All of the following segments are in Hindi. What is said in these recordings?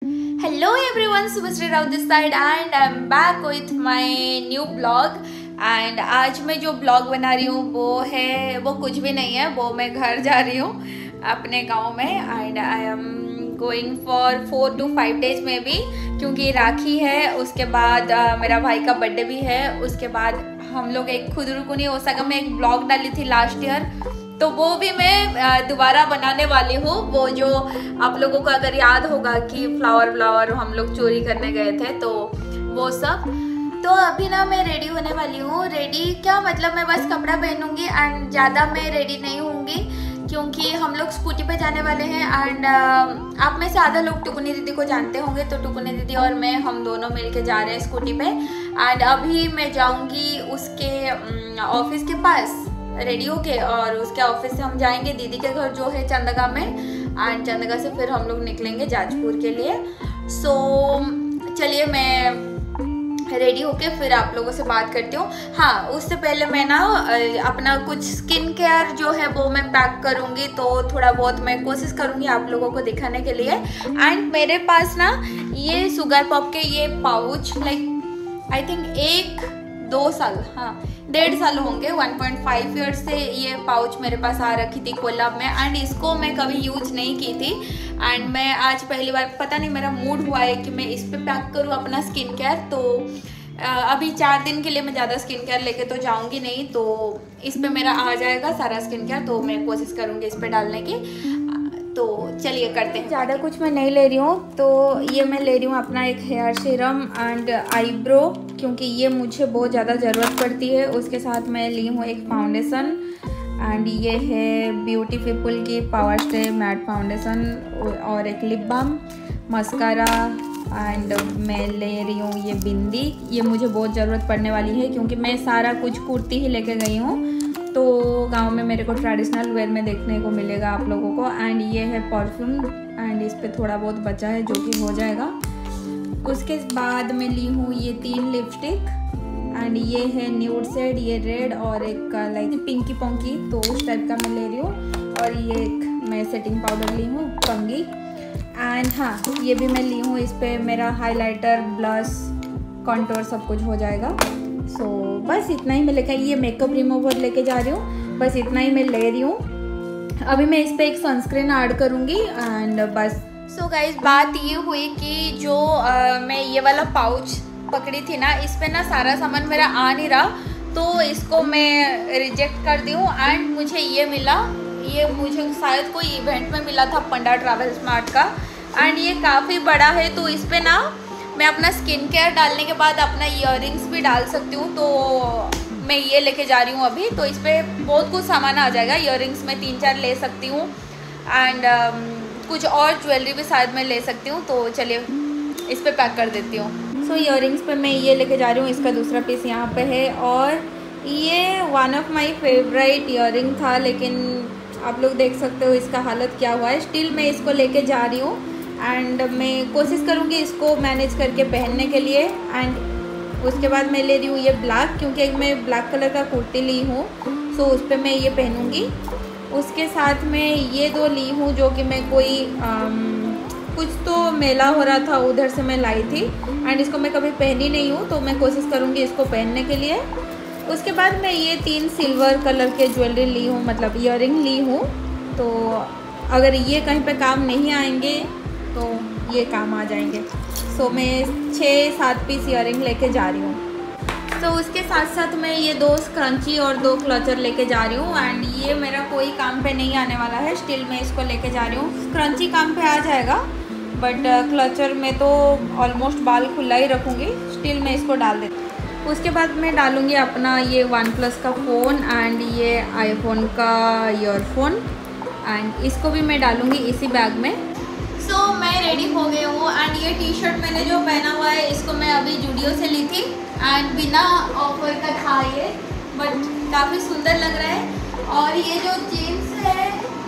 Hello everyone, Subhasri Rao this side and I'm back with my new blog. And आज मैं जो ब्लॉग बना रही हूँ वो कुछ भी नहीं है, वो मैं घर जा रही हूँ अपने गांव में. And I am going for 4 to 5 days में भी, क्योंकि राखी है, उसके बाद मेरा भाई का बर्थडे भी है, उसके बाद हम लोग एक खुदरुकुनी ओसाका में एक ब्लॉग डाली थी लास्ट ईयर, तो वो भी मैं दोबारा बनाने वाली हूँ. वो जो आप लोगों को अगर याद होगा कि फ्लावर हम लोग चोरी करने गए थे, तो वो सब. तो अभी ना मैं रेडी होने वाली हूँ. रेडी क्या मतलब, मैं बस कपड़ा पहनूंगी एंड ज़्यादा मैं रेडी नहीं होंगी, क्योंकि हम लोग स्कूटी पे जाने वाले हैं. एंड आप में से आधा लोग टुकुनी दीदी को जानते होंगे, तो टुकुनी दीदी और मैं हम दोनों मिलके जा रहे हैं स्कूटी पे. एंड अभी मैं जाऊँगी उसके ऑफिस के पास रेडी होके, और उसके ऑफिस से हम जाएंगे दीदी के घर जो है चंदगा में. एंड चंदगा से फिर हम लोग निकलेंगे जाजपुर के लिए. सो चलिए मैं रेडी होके फिर आप लोगों से बात करती हूँ. हाँ, उससे पहले मैं ना अपना कुछ स्किन केयर जो है वो मैं पैक करूँगी, तो थोड़ा बहुत मैं कोशिश करूँगी आप लोगों को दिखाने के लिए. एंड मेरे पास ना ये शुगर पॉप के ये पाउच लाइक आई थिंक 1-2 साल, हाँ 1.5 साल होंगे, 1.5 ईयर से ये पाउच मेरे पास आ रखी थी कोलैब में. एंड इसको मैं कभी यूज नहीं की थी. एंड मैं आज पहली बार, पता नहीं मेरा मूड हुआ है कि मैं इस पे पैक करूँ अपना स्किन केयर. तो अभी 4 दिन के लिए मैं ज़्यादा स्किन केयर लेके तो जाऊँगी नहीं, तो इस पे मेरा आ जाएगा सारा स्किन केयर, तो मैं कोशिश करूँगी इस पे डालने की. तो चलिए करते हैं. ज़्यादा कुछ मैं नहीं ले रही हूँ, तो ये मैं ले रही हूँ अपना एक हेयर सीरम एंड आईब्रो, क्योंकि ये मुझे बहुत ज़्यादा ज़रूरत पड़ती है. उसके साथ मैं ली हूँ एक फाउंडेशन, एंड ये है ब्यूटी पीपल की पावर स्टे मैट फाउंडेशन, और एक लिप बाम, मस्कारा, एंड मैं ले रही हूँ ये बिंदी. ये मुझे बहुत ज़रूरत पड़ने वाली है, क्योंकि मैं सारा कुछ कुर्ती ही लेके गई हूँ, तो गांव में मेरे को ट्रेडिशनल वेयर में देखने को मिलेगा आप लोगों को. एंड ये है परफ्यूम, एंड इस पर थोड़ा बहुत बचा है जो कि हो जाएगा. उसके बाद मैं ली हूँ ये 3 लिपस्टिक, एंड ये है न्यूड शेड, ये रेड, और एक लाइक पिंकी पोंकी, तो उस टाइप का मैं ले रही हूँ. और ये एक मैं सेटिंग पाउडर ली हूँ कंगी. एंड हाँ, ये भी मैं ली हूँ, इस पर मेरा हाइलाइटर, ब्लश, कॉन्टोर सब कुछ हो जाएगा. सो बस इतना ही मैं लेके, ये मेकअप रिमूवर लेके जा रही हूँ, बस इतना ही मैं ले रही हूँ. अभी मैं इस पर एक सनस्क्रीन ऐड करूँगी एंड बस. सो गाइस, बात ये हुई कि जो मैं ये वाला पाउच पकड़ी थी ना, इस पे ना सारा सामान मेरा आ नहीं रहा, तो इसको मैं रिजेक्ट कर दी हूँ. एंड मुझे ये मिला, ये मुझे शायद कोई इवेंट में मिला था पंडा ट्रैवल स्मार्ट का. एंड ये काफ़ी बड़ा है, तो इस पर ना मैं अपना स्किन केयर डालने के बाद अपना ईयररिंग्स भी डाल सकती हूँ. तो मैं ये लेके जा रही हूँ अभी, तो इस पर बहुत कुछ सामान आ जाएगा. ईयररिंग्स मैं 3-4 ले सकती हूँ, एंड कुछ और ज्वेलरी भी शायद मैं ले सकती हूँ. तो चलिए इस पर पैक कर देती हूँ. सो ईयररिंग्स पे मैं ये लेके जा रही हूँ, इसका दूसरा पीस यहाँ पे है. और ये one of my favourite earring था, लेकिन आप लोग देख सकते हो इसका हालत क्या हुआ है. स्टिल मैं इसको लेके जा रही हूँ, एंड मैं कोशिश करूँगी इसको मैनेज करके पहनने के लिए. एंड उसके बाद मैं ले रही हूँ ये ब्लैक, क्योंकि मैं ब्लैक कलर का कुर्ती ली हूँ, सो उस पर मैं ये पहनूँगी. उसके साथ में ये 2 ली हूँ, जो कि मैं कोई कुछ तो मेला हो रहा था उधर से मैं लाई थी, एंड इसको मैं कभी पहनी नहीं हूँ, तो मैं कोशिश करूँगी इसको पहनने के लिए. उसके बाद मैं ये 3 सिल्वर कलर के ज्वेलरी ली हूँ, मतलब ईयररिंग ली हूँ. तो अगर ये कहीं पे काम नहीं आएंगे तो ये काम आ जाएंगे. सो मैं 6-7 पीस ईयररिंग लेके जा रही हूँ. तो उसके साथ साथ मैं ये 2 स्क्रंची और 2 क्लचर लेके जा रही हूँ. एंड ये मेरा कोई काम पे नहीं आने वाला है, स्टिल मैं इसको लेके जा रही हूँ. स्क्रंची काम पे आ जाएगा, बट क्लचर में तो ऑलमोस्ट बाल खुला ही रखूँगी, स्टिल मैं इसको डाल देती हूँ. उसके बाद मैं डालूँगी अपना ये OnePlus का फ़ोन, एंड ये आईफोन का ईयरफोन, एंड इसको भी मैं डालूँगी इसी बैग में. सो मैं रेडी हो गई हूँ. एंड ये टी शर्ट मैंने जो पहना हुआ है, इसको मैं अभी जूडियो से ली थी, एंड बिना ऑफर का था ये, बट काफ़ी सुंदर लग रहा है. और ये जो जीन्स है,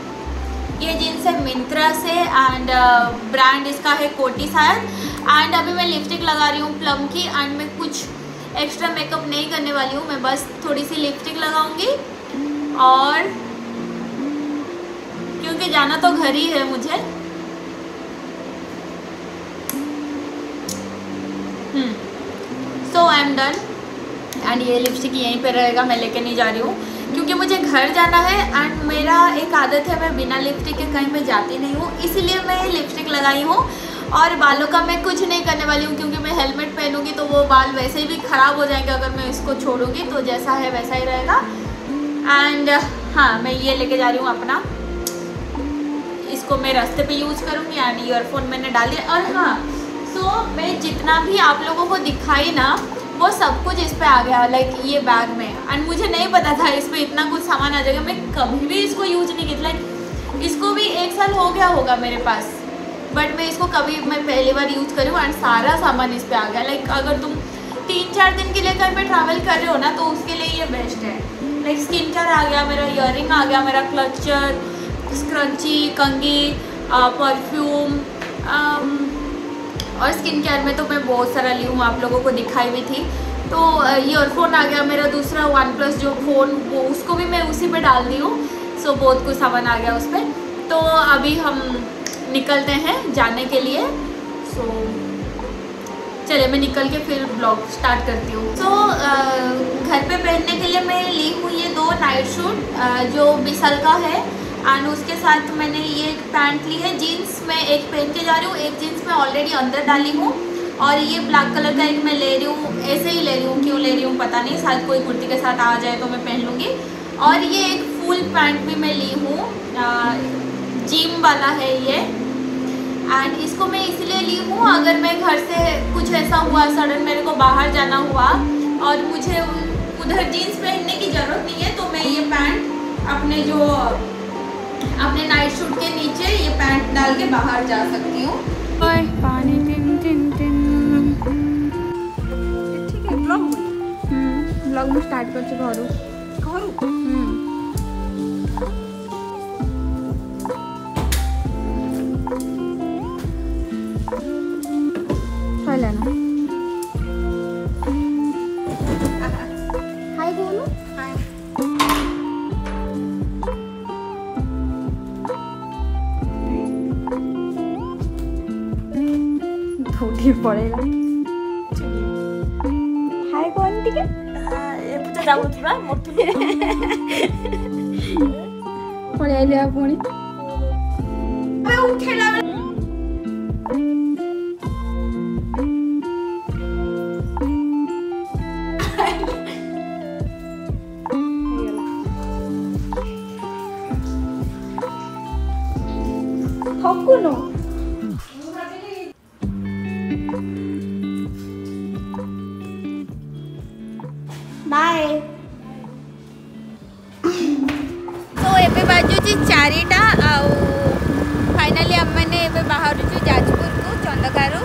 ये जीन्स है मिंत्रा से, एंड ब्रांड इसका है कोटी शायद. एंड अभी मैं लिपस्टिक लगा रही हूँ प्लम की, एंड मैं कुछ एक्स्ट्रा मेकअप नहीं करने वाली हूँ, मैं बस थोड़ी सी लिपस्टिक लगाऊंगी. और क्योंकि जाना तो घर ही है मुझे, एम डन। एंड ये लिपस्टिक यहीं पे रहेगा, मैं लेके नहीं जा रही हूँ क्योंकि मुझे घर जाना है। एंड मेरा एक आदत है, मैं बिना लिपस्टिक के कहीं पे जाती नहीं हूँ, इसीलिए मैं लिपस्टिक लगाई हूँ। और बालों का मैं कुछ नहीं करने वाली हूँ क्योंकि मैं हेलमेट पहनूंगी तो वो बाल वैसे ही भी ख़राब हो जाएंगे अगर मैं इसको छोड़ूंगी, तो जैसा है वैसा ही रहेगा। एंड हाँ, मैं ये लेके जा रही हूँ अपना, इसको मैं रास्ते पे यूज़ करूँगी। एंड ईयरफोन मैंने डाल दिया। और हाँ, सो मैं जितना भी आप लोगों को दिखाई ना, वो सब कुछ इस पे आ गया, लाइक ये बैग में। एंड मुझे नहीं पता था इस पे इतना कुछ सामान आ जाएगा, मैं कभी भी इसको यूज नहीं की। लाइक इसको भी 1 साल हो गया होगा मेरे पास, बट मैं इसको मैं पहली बार यूज़ करी हूँ। एंड सारा सामान इस पे आ गया। लाइक अगर तुम 3-4 दिन के लिए कहीं पे ट्रैवल कर रहे हो ना, तो उसके लिए ये बेस्ट है। लाइक स्किन केयर आ गया, मेरा ईयरिंग आ गया, मेरा क्लचर, स्क्रंची, कंघी, परफ्यूम, और स्किन केयर में तो मैं बहुत सारा ली हूँ, आप लोगों को दिखाई भी थी। तो ईयरफोन आ गया, मेरा दूसरा OnePlus जो फ़ोन, वो उसको भी मैं उसी पे डाल दी हूँ। सो बहुत कुछ सामान आ गया उस पर। तो अभी हम निकलते हैं जाने के लिए। सो चलिए मैं निकल के फिर ब्लॉग स्टार्ट करती हूँ। तो घर पे पहनने के लिए मैं ली हूँ ये 2 नाइट सूट जो विशाल का है। एंड उसके साथ मैंने ये एक पैंट ली है, जीन्स में एक पहन के जा रही हूँ, एक जीन्स में ऑलरेडी अंदर डाली हूँ। और ये ब्लैक कलर का एक मैं ले रही हूँ, ऐसे ही ले रही हूँ, क्यों ले रही हूँ पता नहीं, शायद कोई कुर्ती के साथ आ जाए तो मैं पहन लूँगी। और ये एक फुल पैंट भी मैं ली हूँ, जिम वाला है ये। एंड इसको मैं इसलिए ली हूँ, अगर मैं घर से कुछ ऐसा हुआ सडन मेरे को बाहर जाना हुआ और मुझे उधर जीन्स पहनने की ज़रूरत नहीं है, तो मैं ये पैंट अपने नाइट सूट के नीचे ये पैंट डाल के बाहर जा सकती हूँ। पानी टिन टिन टिन। ठीक है, ब्लॉग में स्टार्ट कर घरू ना। हाय बोलो। हाय। धोती पड़ेगा। हाय कौन टिके? ए पूजा जाउथुरा मोटु। पळे आइले आपुनी। अबे उठेला हकुनो। बाय। तो एबे बाजुची 4टा आउ फाइनली हम मैंने एबे बाहर जाजपुर को चंदकारु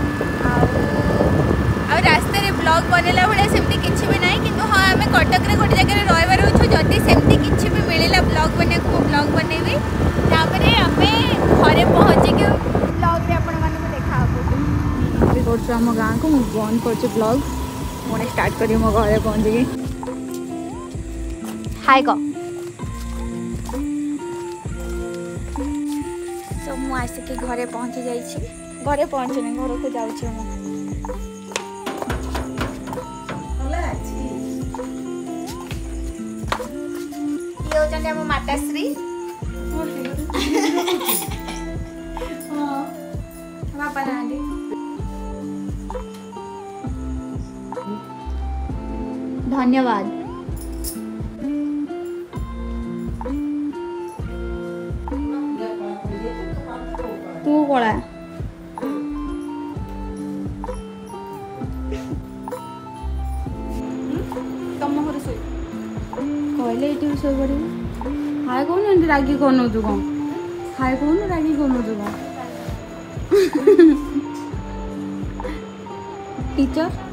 आ रास्ते रे ब्लॉग बनेला भाई सेमती किछि भी नहीं, किंतु हाँ आम कटक रे गोटे जगह रहिबार होछु, जदि सेमती किछि भी मिलिला ब्लॉग बने को ब्लॉग बनेबी। तापरे हमें घरे पहुँची के ब्लॉग रे आपण मानको देखा आबो। अभी करछु हम गाँ को बंद करछु ब्लॉग, पुणे स्टार्ट करी मो घरे पहुँची के। हाय को सो मु आसिक घरे पहुँची जाइछि, घरे पहुँचने घर को जाउछि हम। ये होचंदी हम माताश्री। बापा नांदी धन्यवाद। तू कला तुम घर शो कहले ये शो पड़। हाय कौन रागी कौन कौन हाय कौन रागी कौन टीचर